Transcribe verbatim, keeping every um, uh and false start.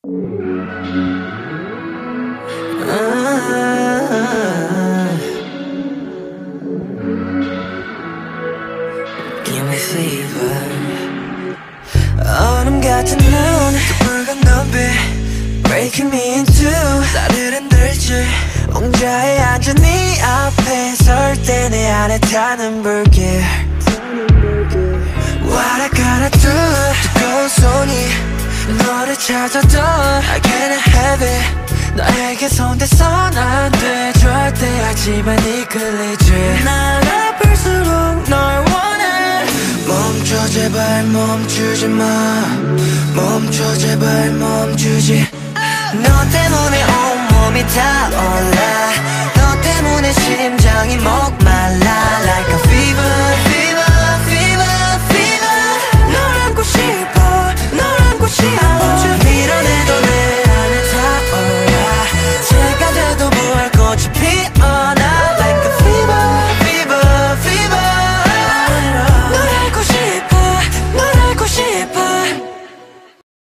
Give me fever. 얼음 같은 눈, 그 붉은 눈빛 Breaking me in two. 나를 흔들지. 옹자에 앉은 네 앞에 설 때 내 안에 타는 불길. What I gotta do. 뜨거운 손이 너를 찾아도 I can't have it. 너에게 손대선 안 돼 절대. 하지만 이끌리지. 날 아플수록 널 원해. 멈춰 제발 멈추지 마. 멈춰 제발 멈추지. 너 때문에 온몸이 타올라. 너 때문에 심장이 목말라. Like a fever, fever, fever, fever. 널 안고 싶어, 널 안고 싶어.